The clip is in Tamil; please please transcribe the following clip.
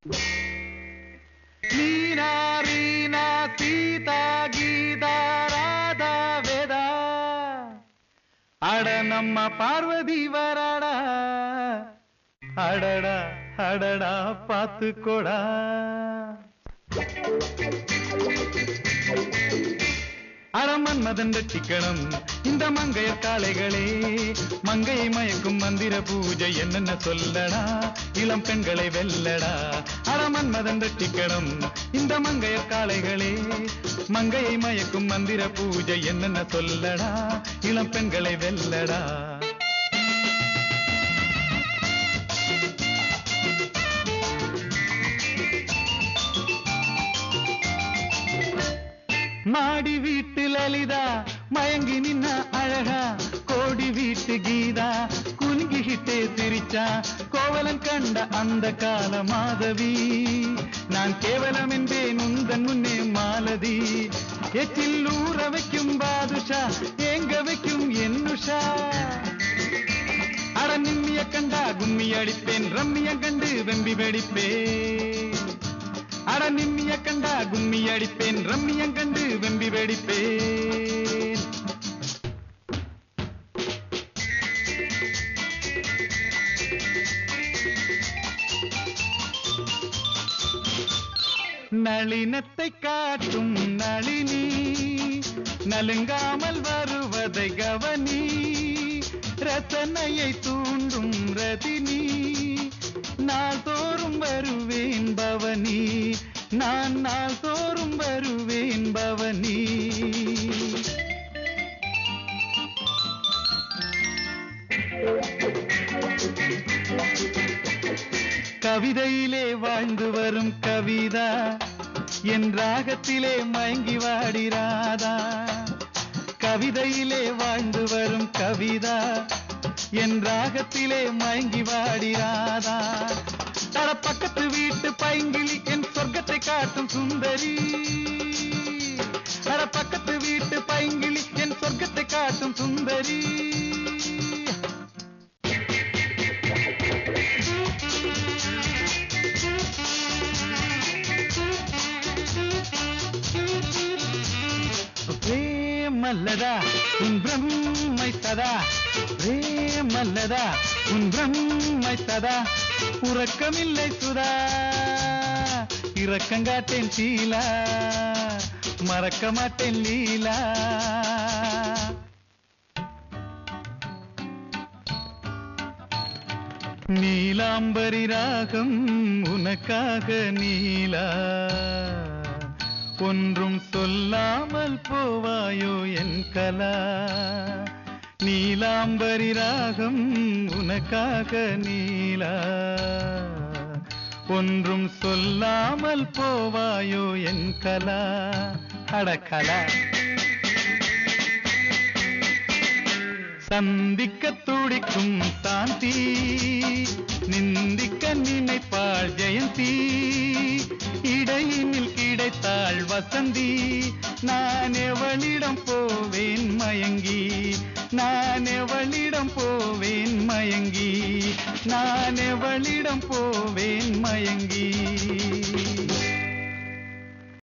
மீனா ரீனா சீதா கீதா ராதா வேதா அட நம்ம பார்வதி வராடா அடடா அடடா பாத்துக்கோடா அரமன்மதன் ரட்சிக்கணும் இந்த மங்கைய காளைகளே மங்கையை மயக்கும் மந்திர பூஜை என்னென்ன சொல்லடா இளம் பெண்களை வெல்லடா அரமன்மதன் ரட்சிக்கணும் இந்த மங்கைய காளைகளே மங்கையை மயக்கும் மந்திர பூஜை என்னென்ன சொல்லடா இளம் பெண்களை வெல்லடா மாடி வீட்டு லலிதா மயங்கி நின்ன அழகா கோடி வீட்டு கீதா குலுங்கிகிட்டே சிரிச்சா கோவலன் கண்ட அந்த கால மாதவி நான் கேவலம் என்பேன் உந்தன் முன்னே மாலதி எச்சில் ஊற வைக்கும் பாதுஷா ஏங்க வைக்கும் என்னுஷா அட நிம்மிய கண்டா கும்மி அடிப்பேன் ரம்மிய கண்டு வெம்பி வெடிப்பேன் அட நிம்மிய கண்டா கும்மி அடிப்பேன் ரம்மியம் கண்டு வெம்பி வெடிப்பேன் நளினத்தை காட்டும் நளினி நலுங்காமல் வருவதை கவனி ரசனையை தூண்டும் ரதினி நாள் தோறும் வருவேன் பவனி நான் நாள் தோறும் வருவேன் பவனி கவிதையிலே வாழ்ந்து வரும் கவிதா என் ராகத்திலே மயங்கி வாடிராதா கவிதையிலே வாழ்ந்து வரும் கவிதா என் ராகத்திலே மயங்கி வாடிராதா தர பக்கத்து வீட்டு பைங்கிளி என் சொர்க்கத்தை காட்டும் சுந்தரி தர பக்கத்து வீட்டு பைங்கிளி என் சொர்க்கத்தை காட்டும் சுந்தரி மல்லதா உன் பிரம்மை சதா மல்லதா உன் பிரம்மை சதா உறக்கமில்லை சுதா இரக்கங்காட்டேன் சீலா மறக்க மாட்டேன் லீலா நீலாம்பரி ராகம் உனக்காக நீலா ஒன்றும் சொல்லாமல் போவாயோ என் கலா நீலாம்பரி ராகம் உனக்காக நீலா ஒன்றும் சொல்லாமல் போவாயோ என் கலா அடக்கலா சந்திக்க துடிக்கும் சாந்தி நிந்திக்க நினைப்பாள் ஜெயந்தி இடையினில் கிடைத்தாள் வசந்தி நான் எவளிடம் போவேன் மயங்கி நான் எவளிடம் போவேன் மயங்கி நான் எவளிடம் போவேன் மயங்கி